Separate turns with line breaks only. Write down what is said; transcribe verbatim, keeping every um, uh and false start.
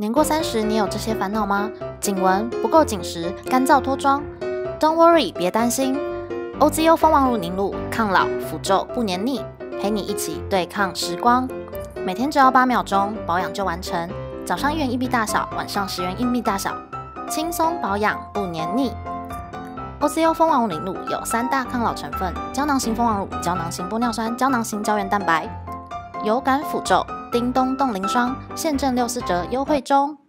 年过三十，你有这些烦恼吗？颈纹不够紧实，干燥脱妆 ？Don't worry， 别担心 ，O Z O 蜂王乳凝露，抗老抚皱不黏腻，陪你一起对抗时光。每天只要八秒钟，保养就完成。早上一元硬币大小，晚上十元硬币大小，轻松保养不黏腻。O Z O 蜂王乳凝露有三大抗老成分：胶囊型蜂王乳、胶囊型玻尿酸、胶囊型胶原蛋白。有感抚皱，叮咚冻龄霜，现正六四折优惠中。